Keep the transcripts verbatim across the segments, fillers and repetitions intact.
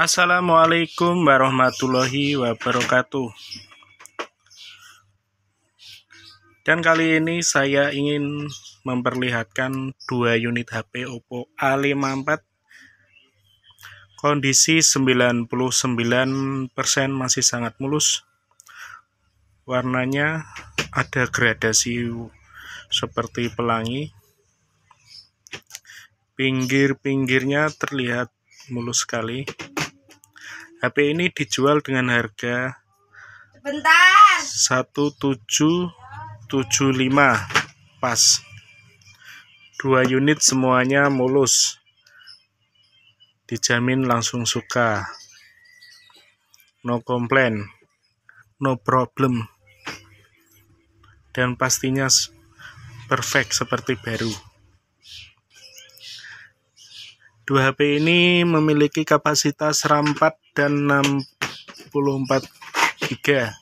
Assalamualaikum warahmatullahi wabarakatuh. Dan kali ini saya ingin memperlihatkan dua unit H P Oppo A lima empat. Kondisi sembilan puluh sembilan persen masih sangat mulus. Warnanya ada gradasi seperti pelangi. Pinggir-pinggirnya terlihat mulus sekali. H P ini dijual dengan harga Bentar. satu tujuh tujuh lima pas. Dua unit semuanya mulus. Dijamin langsung suka. No komplain, no problem. Dan pastinya perfect seperti baru. Dua H P ini memiliki kapasitas RAM empat dan enam puluh empat giga.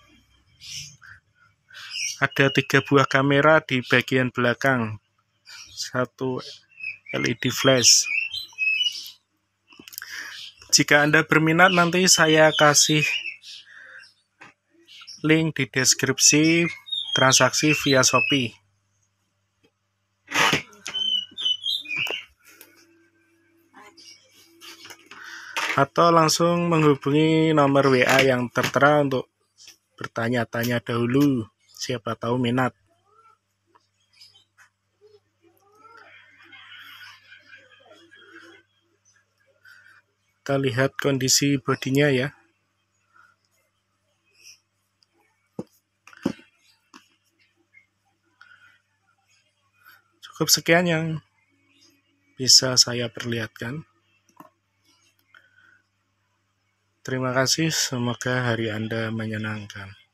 Ada tiga buah kamera di bagian belakang, satu L E D flash. Jika Anda berminat, nanti saya kasih link di deskripsi transaksi via Shopee. Atau langsung menghubungi nomor W A yang tertera untuk bertanya-tanya dahulu, siapa tahu minat. Kita lihat kondisi bodinya ya. Cukup sekian yang bisa saya perlihatkan. Terima kasih, semoga hari Anda menyenangkan.